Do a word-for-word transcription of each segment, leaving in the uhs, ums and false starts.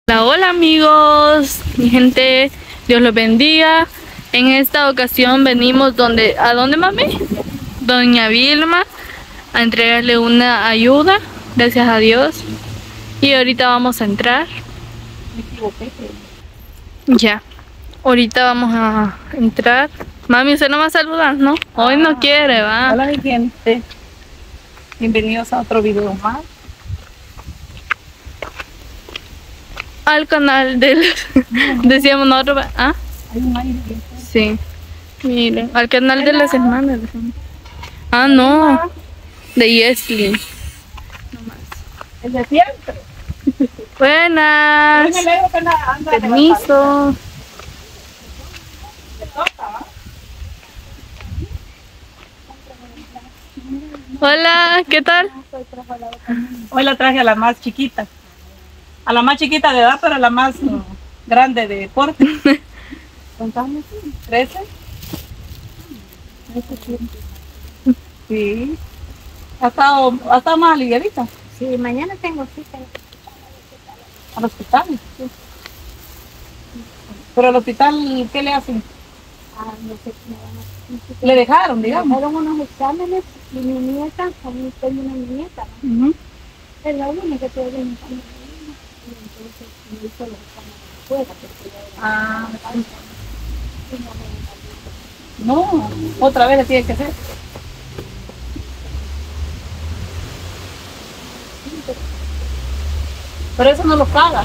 Hola, hola amigos, mi gente, Dios los bendiga. En esta ocasión venimos donde, ¿a dónde, mami? Doña Vilma, a entregarle una ayuda, gracias a Dios. Y ahorita vamos a entrar. Ya, ahorita vamos a entrar. Mami, usted no va a saludar, ¿no? Hoy ah, no quiere, va. Hola mi gente, bienvenidos a otro video más. Al canal del, decíamos nosotros, ¿ah? Hay un aire. Sí, miren, al canal de las hermanas. Ah, no, de Yesley. El de siempre. Buenas. Permiso. Hola, ¿qué tal? Hoy la traje a la más chiquita. A la más chiquita de edad, pero a la más uh, grande de porte. ¿Cuántos años? ¿trece? Sí. ¿Ha estado, ha estado más aliviadita? Sí, mañana tengo cita. ¿Al hospital? Sí. ¿Pero al hospital qué le hacen? Ah, no sé si me van a... ¿Le dejaron, digamos? Me dejaron unos exámenes y mi nieta, también tengo una nieta, ¿no? Uh-huh. Es la única que todavía no está. Y entonces me hizo los exámenes afuera, porque ya era... Ah, no, otra vez le tiene que hacer. Pero eso no lo paga.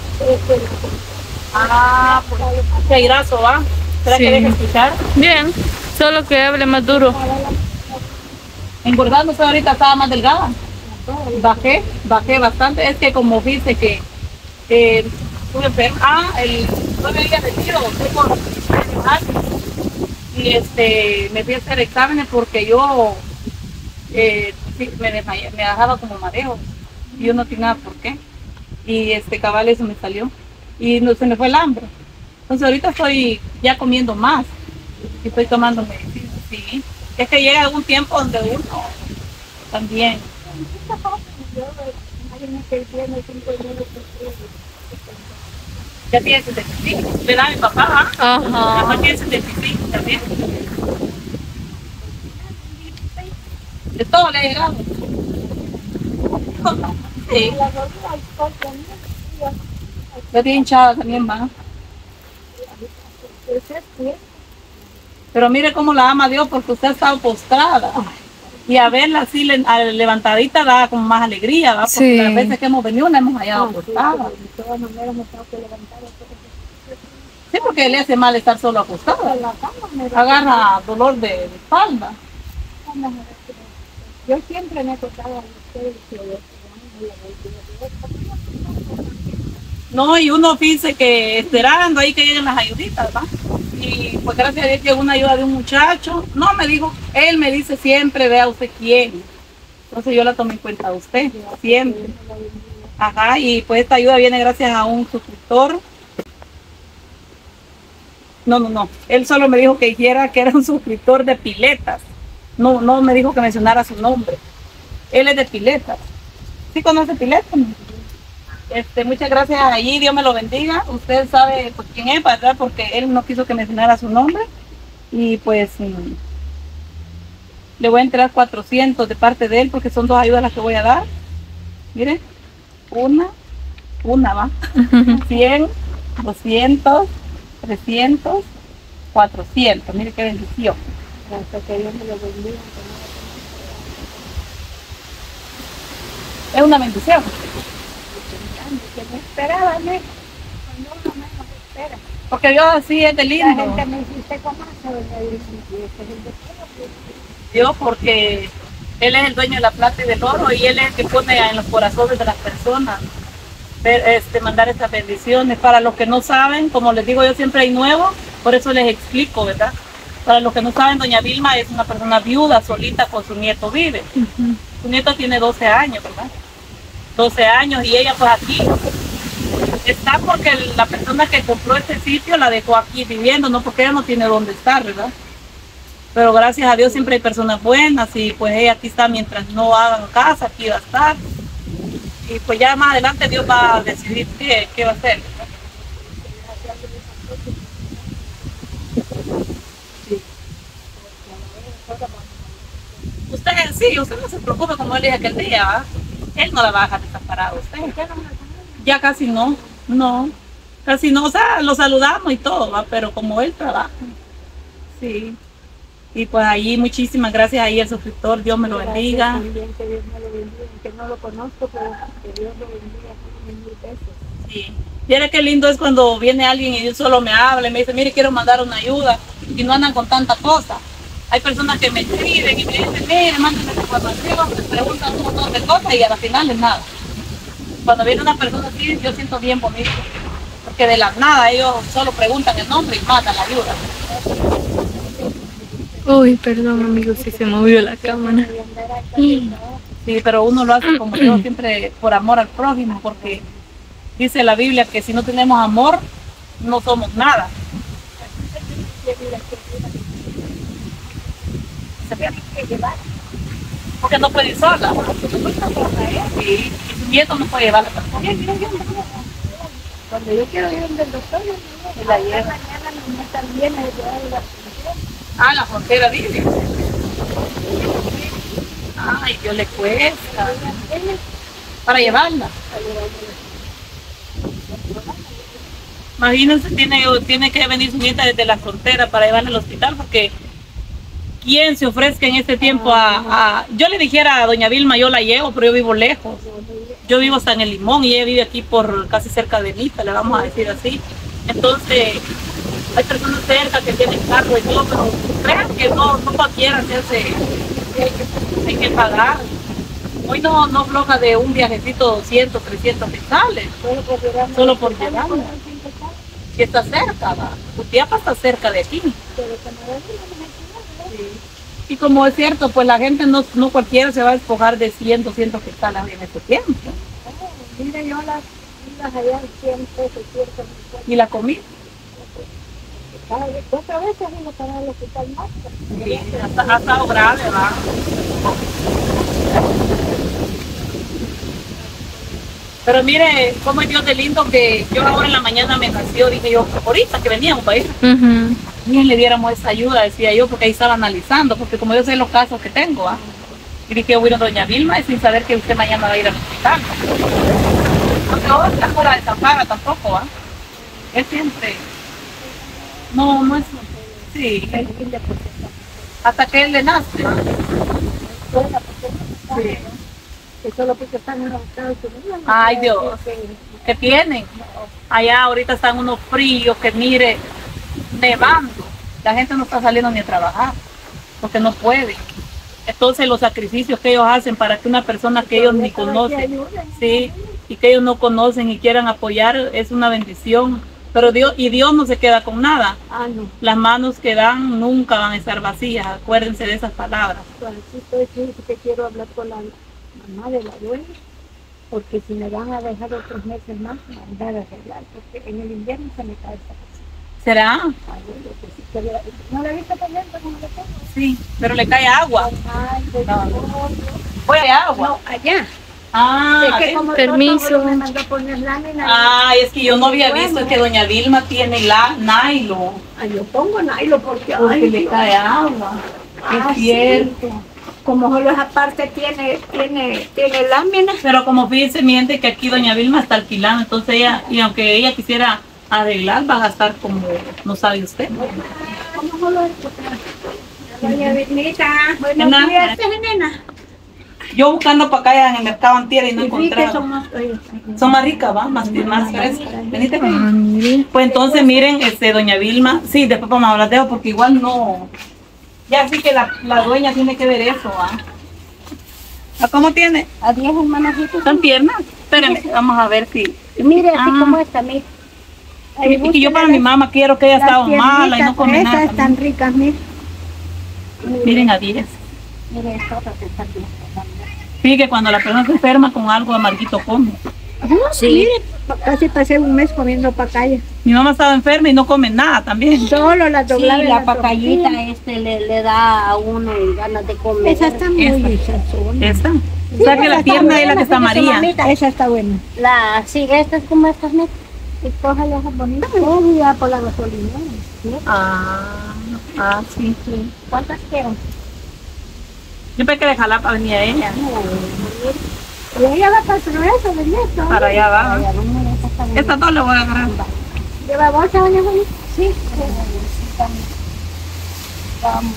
Ah, pues qué graso va. ¿Será sí. que deja escuchar? Bien, solo que hable más duro. Engordándose ahorita estaba más delgada. Bajé, bajé bastante. Es que como viste que eh, estuve enferma. Ah, el nueve días de tiro, tengo y este me fui a hacer exámenes porque yo eh, sí, me desmayé, me dejaba como mareo y yo no tenía nada por qué. Y este cabal eso me salió y no se me fue el hambre. Entonces ahorita estoy ya comiendo más y estoy tomando medicina, sí. Es que llega algún tiempo donde uno también. Ya tiene setenta y cinco, le da a mi papá, ¿ah? Ajá. Mi mamá tiene setenta y cinco también. De todo le ha llegado. Sí. Ya tiene hinchada también, va. Pero mire cómo la ama Dios, porque usted ha estado postrada. Y a verla así levantadita da como más alegría, ¿va? Porque sí. Las veces que hemos venido la hemos hallado acostada. Sí, porque le hace mal estar solo acostada. Agarra dolor de, de espalda. Yo siempre me he acostado a ustedes. No, y uno dice que esperando ahí que lleguen las ayuditas, ¿va? Y pues gracias a Dios llegó una ayuda de un muchacho. No, me dijo, él me dice siempre, vea usted quién. Entonces yo la tomé en cuenta a usted, siempre. Ajá, y pues esta ayuda viene gracias a un suscriptor. No, no, no. Él solo me dijo que dijera que era un suscriptor de Piletas. No, no me dijo que mencionara su nombre. Él es de Piletas. ¿Sí conoce Piletas? Este, muchas gracias allí, Dios me lo bendiga. Usted sabe pues, quién es, ¿verdad? Porque él no quiso que mencionara su nombre. Y pues mmm, le voy a entregar cuatrocientos de parte de él porque son dos ayudas las que voy a dar. Mire, una, una va. cien, doscientos, trescientos, cuatrocientos. Mire qué bendición. Hasta que Dios me lo bendiga. Es una bendición. Que no esperaba, ¿no? Cuando uno menos espera. Porque Dios así es de lindo. La gente me dice, ¿usted cómo hace? Dios, porque Él es el dueño de la plata y del oro y Él es el que pone en los corazones de las personas este, mandar estas bendiciones. Para los que no saben, como les digo yo, siempre hay nuevo, por eso les explico, ¿verdad? Para los que no saben, doña Vilma es una persona viuda, solita, con su nieto vive. Uh-huh. Su nieto tiene doce años, ¿verdad? doce años y ella pues aquí está porque la persona que compró este sitio la dejó aquí viviendo, no porque ella no tiene dónde estar, ¿verdad? Pero gracias a Dios siempre hay personas buenas y pues ella aquí está mientras no hagan casa, aquí va a estar. Y pues ya más adelante Dios va a decidir qué, qué va a hacer. Sí. Usted sí, usted no se preocupe, como él dije aquel día, ¿va? Él no la va a dejar desamparada a usted. Ya casi no, no, casi no, o sea, lo saludamos y todo, ¿va? Pero como él trabaja, sí. Y pues ahí muchísimas gracias ahí al suscriptor, Dios me lo bendiga. También que Dios me lo bendiga, que no lo conozco, pero que Dios lo bendiga mil veces. Sí. Mira qué lindo es cuando viene alguien y solo me habla y me dice, mire, quiero mandar una ayuda y no andan con tanta cosa. Hay personas que me escriben y me dicen, mire, mándenme esta información, me preguntan un montón de cosas y a la final es nada. Cuando viene una persona así, yo siento bien bonito, porque de la nada ellos solo preguntan el nombre y mandan la ayuda. Uy, perdón amigos, si se movió la cámara. Sí, pero uno lo hace como yo, siempre por amor al prójimo, porque dice la Biblia que si no tenemos amor, no somos nada. Porque no puede ir sola. Sí, y su nieto no puede llevarla tampoco. Cuando yo quiero ir donde el doctor, yo la llevo. Mañana mi niña también me lleva a la Ah, la frontera vive. Ay, Dios le cuesta. Para llevarla. Imagínense, tiene, tiene que venir su nieta desde la frontera para llevarla al hospital, porque ¿quién se ofrezca en este tiempo a, a...? Yo le dijera a doña Vilma, yo la llevo, pero yo vivo lejos. Yo vivo hasta en el Limón y ella vive aquí por casi cerca de Mita, le vamos a decir así. Entonces, hay personas cerca que tienen carro y todo, pero crean que no, no cualquiera se hace, hay que pagar. Hoy no, no floja de un viajecito doscientos, trescientos quetzales, solo por llevarla. Que está cerca, ¿va? Utiapa está cerca de aquí. Sí. Y como es cierto, pues la gente no, no cualquiera se va a despojar de cien, doscientos quetzales en este tiempo. Mire, yo las las allá cien pesos, cierto. ¿Y la comida? Otra vez se vino para el hospital más. Sí, ha estado grave, ¿va? Pero mire cómo es Dios de lindo, que yo ahora en la mañana me nació, dije yo, ahorita que veníamos para ir, Uh-huh. bien le diéramos esa ayuda, decía yo, porque ahí estaba analizando, porque como yo sé los casos que tengo, ¿ah? Y dije, voy a ir a doña Vilma y sin saber que usted mañana va a ir al hospital. Porque ahora está fuera de Zampara tampoco, ¿ah? Es siempre. No, no es. Sí. Hasta que él le nace. Sí. Que solo porque están en los Estados Unidos. Ay, Dios. ¿Qué tienen? Allá ahorita están unos fríos que mire, nevando. La gente no está saliendo ni a trabajar porque no puede. Entonces los sacrificios que ellos hacen para que una persona que ellos ni conocen, sí, y que ellos no conocen y quieran apoyar, es una bendición. Pero Dios, y Dios no se queda con nada. Ah, no. Las manos que dan nunca van a estar vacías. Acuérdense de esas palabras. Pues sí, estoy aquí, que quiero hablar con la mamá de la dueña, porque si me van a dejar otros meses más, me van a arreglar, porque en el invierno se me cae esta cosa. ¿Será? Ay, yo que sí, que la- ¿no la viste también como le tengo? Sí, pero le cae agua. Ay, pues, No. no, Fue de agua. no, allá. Ah, Es que ¿ves? como permiso. todo me mandó a poner lámina. Ay, es que yo no había visto que doña Vilma tiene la nylon. Ay, yo pongo nylon porque, Porque ay, le Dios. cae agua. Ah, Es sí. cierto. Como solo esa parte tiene, tiene, tiene lámina. Pero como fíjense, miente que aquí doña Vilma está alquilando, entonces ella, y aunque ella quisiera arreglar, va a gastar como, no sabe usted. ¿Cómo solo es? Doña Vilmita, buenos Nena. días, nena. Yo buscando para acá en el mercado antier y no Y vi que encontraba. son más, oye, Son más ricas, ¿va? Más, más frescas. Venite, Ah, ven. mire. Pues entonces miren, este, doña Vilma, sí, después vamos a hablar de eso porque igual no. Ya sí que la, la dueña tiene que ver eso, ¿ah? ¿Ah, ¿Cómo tiene? a diez hermanajitos. ¿Son piernas? Espérenme, vamos a ver si. Mire, así Ah. como esta, mire. Y, y que yo para mi mamá quiero que ella Las estaba mala y no come piernitas, nada. Estas están ricas, mire. Miren a diez. Mire, esta otra que está bien. Fíjate que cuando la persona se enferma con algo amarguito come. Sí. Mire, pa- casi pasé un mes comiendo pacaya. Mi mamá estaba enferma y no come nada también. Solo la Sí, doblaba. en la tortilla. pacayita este le, le da a uno ganas de comer. Esa está muy Esta. sazona. ¿Esta? O sea que la pierna es la que está amarilla. Esa está buena. La, sí, esta es como estas metas. Y cójale esas bonitas. Oh, ya por la gasolina. ¿Sí? Ah, ah, sí, sí. ¿Cuántas quiero? Yo pensé que de Jalapa venía ella. Y ella va para el progreso, ¿verdad? Para allá va. Allá va, mira, esta está bonita. Esta dos le voy a agarrar. ¿Lleva bolsa, doña Julia? Sí. Vamos.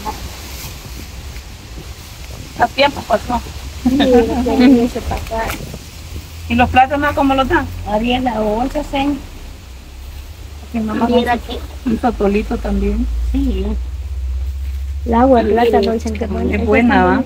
A tiempo pasó. Sí, que se pasa. ¿Y los plátanos cómo los dan? Ariel, la bolsa, señor. Mi mamá Mira aquí. un satolito también. Sí. El agua, el plátano, dicen que buena. Es buena, ¿va?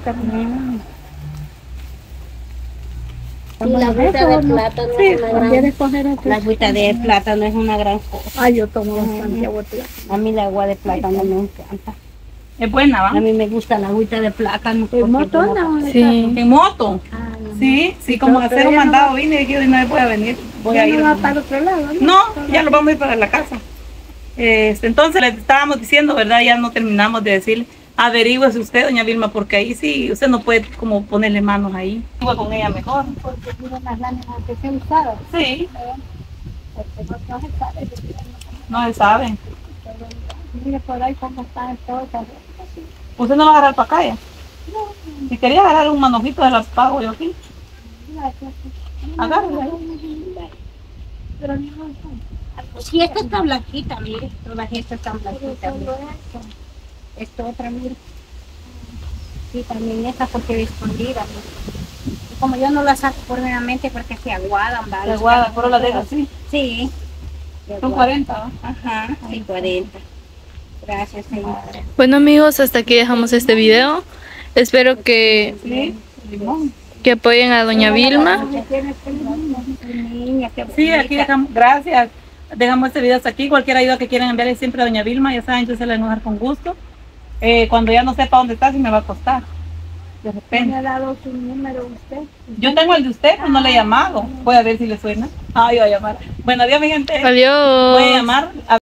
Y la agüita de plátano Sí, es una gran... ¿Quieres coger aquí? La agüita de plátano es una gran cosa. Ay, yo tomo bastante agua de plátano. A mí la agua de plátano me encanta. Es buena, ¿va? A mí me gusta la agüita de plátano. ¿En moto no? Sí. ¿En moto? Ah, no. Sí, sí, como Pero hacer un ella no mandado vine y dije, no voy a venir. Voy a Ya ir. no va para otro lado, ¿no? No, ya lo vamos a ir para la casa. Este, entonces le estábamos diciendo, ¿verdad? Ya no terminamos de decir, averígüese usted, doña Vilma, porque ahí sí, usted no puede como ponerle manos ahí. Estuve con ella mejor. Porque miren las láminas que se usaron. Sí, Porque no, no se sabe. no se sabe. Mire por ahí cómo están todas. ¿Usted no va a agarrar para acá ya? Si quería agarrar un manojito de las pago yo aquí. Agárrala ahí. Pero no sí, esta está blanquita, mire. Todas estas están blanquitas. Esto otra, mire. Sí, también esta porque es escondida. Mire. Y como yo no la saco por nuevamente porque se aguadan, ¿vale? Se aguada, pero la deja así. Sí. Son cuarenta, ¿no? Ajá, sí, cuarenta. Gracias, señora. Bueno amigos, hasta aquí dejamos este video. Espero que, Sí, limón. que apoyen a doña Vilma. Sí, aquí dejamos, gracias. Dejamos este video hasta aquí. Cualquier ayuda que quieran enviarle siempre a doña Vilma, ya saben, yo se la voy a enojar con gusto. Eh, cuando ya no sepa dónde está, si me va a costar. De ¿Me repente. ha dado su número usted? Yo tengo el de usted, pero no le he llamado. Voy a ver si le suena. Ah, yo voy a llamar. Bueno, adiós mi gente. Adiós. Voy a llamar. A